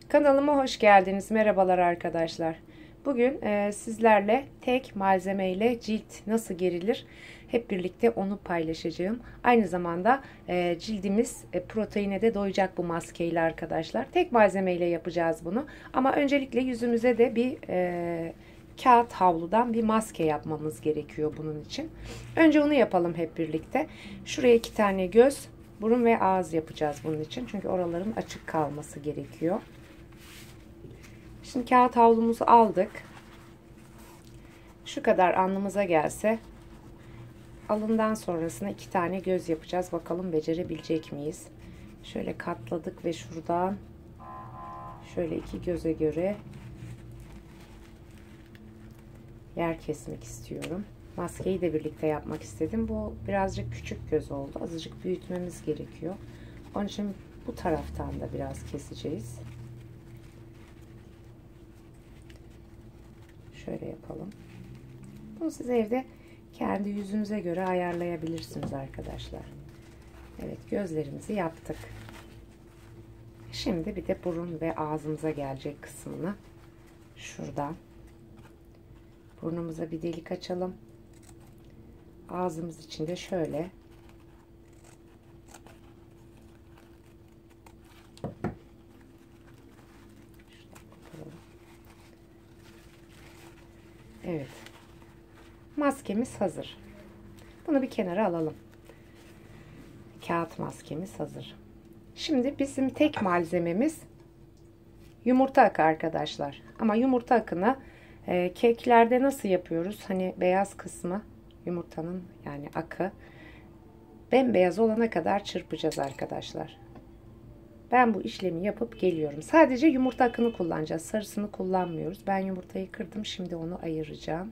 Kanalıma hoş geldiniz. Merhabalar arkadaşlar. Bugün sizlerle tek malzemeyle cilt nasıl gerilir hep birlikte onu paylaşacağım. Aynı zamanda cildimiz proteine de doyacak bu maskeyle arkadaşlar. Tek malzemeyle yapacağız bunu. Ama öncelikle yüzümüze de bir kağıt havludan bir maske yapmamız gerekiyor bunun için. Önce onu yapalım hep birlikte. Şuraya 2 tane göz, burun ve ağız yapacağız bunun için. Çünkü oraların açık kalması gerekiyor. Şimdi kağıt havlumuzu aldık. Şu kadar alnımıza gelse alından sonrasına 2 tane göz yapacağız. Bakalım becerebilecek miyiz? Şöyle katladık ve şuradan şöyle 2 göze göre yer kesmek istiyorum. Maskeyi de birlikte yapmak istedim. Bu birazcık küçük göz oldu. Azıcık büyütmemiz gerekiyor. Onun için bu taraftan da biraz keseceğiz. Şöyle yapalım. Bunu siz evde kendi yüzünüze göre ayarlayabilirsiniz arkadaşlar. Evet, gözlerimizi yaptık. Şimdi bir de burun ve ağzımıza gelecek kısmını şuradan burnumuza bir delik açalım. Ağzımız için de şöyle evet. Maskemiz hazır. Bunu bir kenara alalım. Kağıt maskemiz hazır. Şimdi bizim tek malzememiz yumurta akı arkadaşlar. Ama yumurta akını keklerde nasıl yapıyoruz? Hani beyaz kısmı yumurtanın yani akı bembeyaz olana kadar çırpacağız arkadaşlar. Ben bu işlemi yapıp geliyorum. Sadece yumurta akını kullanacağız. Sarısını kullanmıyoruz. Ben yumurtayı kırdım. Şimdi onu ayıracağım.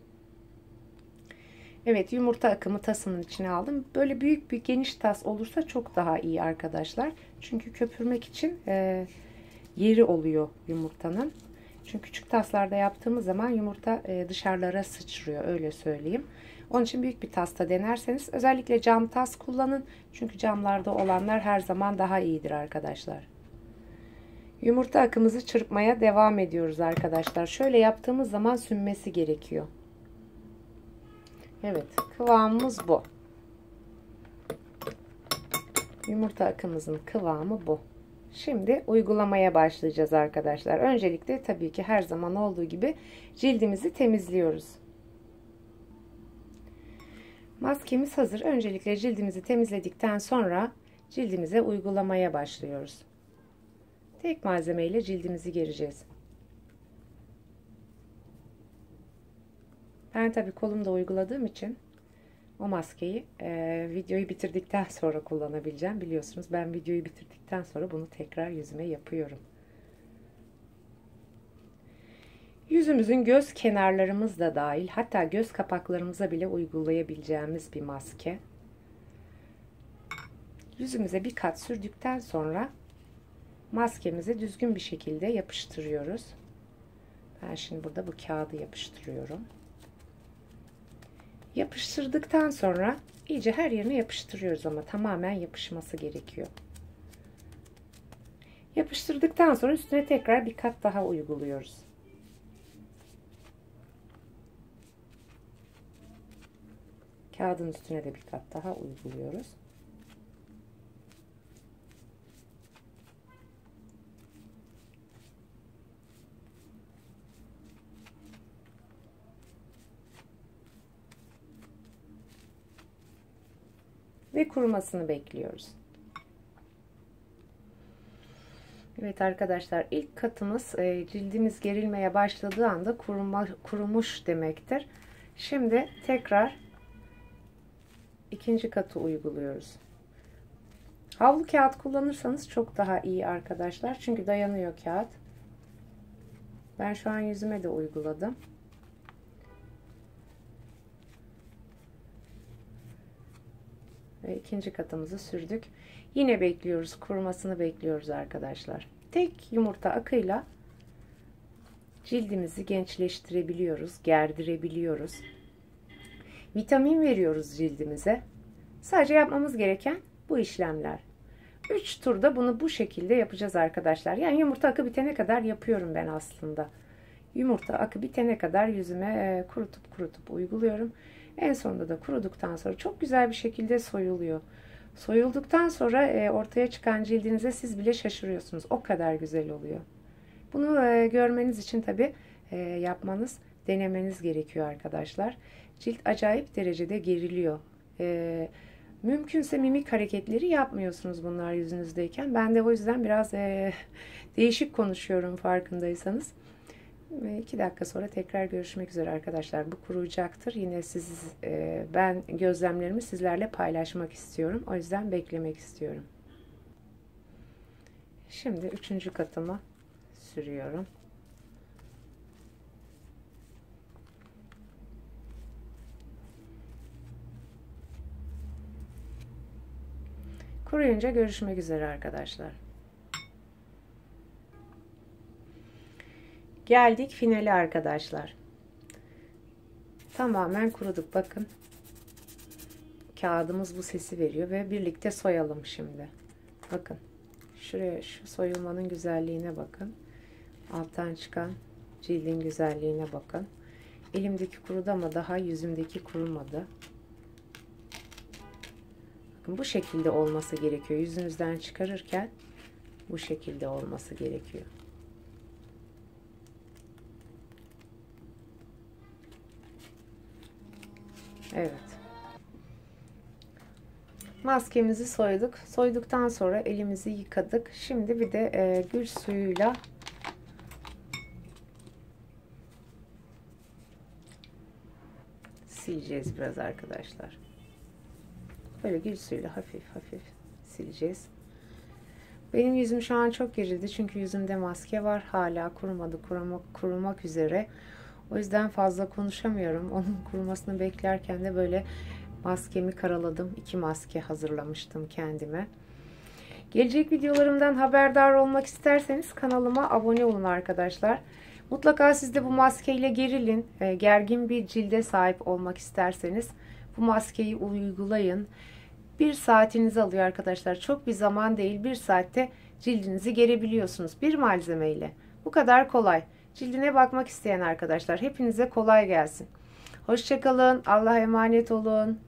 Evet, yumurta akımı tasımın içine aldım. Böyle büyük bir geniş tas olursa çok daha iyi arkadaşlar. Çünkü köpürmek için yeri oluyor yumurtanın. Çünkü küçük taslarda yaptığımız zaman yumurta dışarılara sıçrıyor, öyle söyleyeyim. Onun için büyük bir tasta denerseniz özellikle cam tas kullanın. Çünkü camlarda olanlar her zaman daha iyidir arkadaşlar. Yumurta akımızı çırpmaya devam ediyoruz arkadaşlar. Şöyle yaptığımız zaman sünmesi gerekiyor. Evet, kıvamımız bu. Yumurta akımızın kıvamı bu. Şimdi uygulamaya başlayacağız arkadaşlar. Öncelikle tabii ki her zaman olduğu gibi cildimizi temizliyoruz. Maskemiz hazır. Öncelikle cildimizi temizledikten sonra cildimize uygulamaya başlıyoruz. Tek malzemeyle cildimizi gereceğiz. Ben tabii kolumda uyguladığım için o maskeyi videoyu bitirdikten sonra kullanabileceğim. Biliyorsunuz ben videoyu bitirdikten sonra bunu tekrar yüzüme yapıyorum. Yüzümüzün göz kenarlarımız da dahil, hatta göz kapaklarımıza bile uygulayabileceğimiz bir maske. Yüzümüze bir kat sürdükten sonra maskemizi düzgün bir şekilde yapıştırıyoruz. Ben şimdi burada bu kağıdı yapıştırıyorum. Yapıştırdıktan sonra iyice her yerine yapıştırıyoruz ama tamamen yapışması gerekiyor. Yapıştırdıktan sonra üstüne tekrar bir kat daha uyguluyoruz. Kağıdın üstüne de bir kat daha uyguluyoruz. Ve kurumasını bekliyoruz. Evet arkadaşlar, ilk katımız cildimiz gerilmeye başladığı anda kurumuş demektir. Şimdi tekrar ikinci katı uyguluyoruz. Havlu kağıt kullanırsanız çok daha iyi arkadaşlar. Çünkü dayanıyor kağıt. Ben şu an yüzüme de uyguladım. Ve ikinci katımızı sürdük. Yine bekliyoruz. Kurumasını bekliyoruz arkadaşlar. Tek yumurta akıyla cildimizi gençleştirebiliyoruz. Gerdirebiliyoruz. Vitamin veriyoruz cildimize. Sadece yapmamız gereken bu işlemler. 3 turda bunu bu şekilde yapacağız arkadaşlar. Yani yumurta akı bitene kadar yapıyorum ben aslında. Yumurta akı bitene kadar yüzüme kurutup uyguluyorum. En sonunda da kuruduktan sonra çok güzel bir şekilde soyuluyor. Soyulduktan sonra ortaya çıkan cildinize siz bile şaşırıyorsunuz. O kadar güzel oluyor. Bunu görmeniz için tabii yapmanız, denemeniz gerekiyor arkadaşlar. Cilt acayip derecede geriliyor. Mümkünse mimik hareketleri yapmıyorsunuz bunlar yüzünüzdeyken. Ben de o yüzden biraz değişik konuşuyorum farkındaysanız. 2 dakika sonra tekrar görüşmek üzere arkadaşlar. Bu kuruyacaktır. Yine ben gözlemlerimi sizlerle paylaşmak istiyorum. O yüzden beklemek istiyorum. Şimdi 3. katımı sürüyorum. Kuruyunca görüşmek üzere arkadaşlar. Geldik finale arkadaşlar. Tamamen kuruduk. Bakın. Kağıdımız bu sesi veriyor ve birlikte soyalım şimdi. Bakın. Şuraya, şu soyulmanın güzelliğine bakın. Alttan çıkan cildin güzelliğine bakın. Elimdeki kurudu ama daha yüzümdeki kurumadı. Bakın bu şekilde olması gerekiyor. Yüzünüzden çıkarırken bu şekilde olması gerekiyor. Evet. Maskemizi soyduk. Soyduktan sonra elimizi yıkadık. Şimdi bir de gül suyuyla sileceğiz biraz arkadaşlar. Böyle gül suyuyla hafif hafif sileceğiz. Benim yüzüm şu an çok gerildi çünkü yüzümde maske var. Hala kurumadı, kurumak üzere. O yüzden fazla konuşamıyorum. Onun kurumasını beklerken de böyle maskemi karaladım. 2 maske hazırlamıştım kendime. Gelecek videolarımdan haberdar olmak isterseniz kanalıma abone olun arkadaşlar. Mutlaka siz de bu maskeyle gerilin. Gergin bir cilde sahip olmak isterseniz bu maskeyi uygulayın. 1 saatinizi alıyor arkadaşlar. Çok bir zaman değil. 1 saatte cildinizi gerebiliyorsunuz. Bir malzemeyle. Bu kadar kolay. Cildine bakmak isteyen arkadaşlar, hepinize kolay gelsin. Hoşça kalın. Allah'a emanet olun.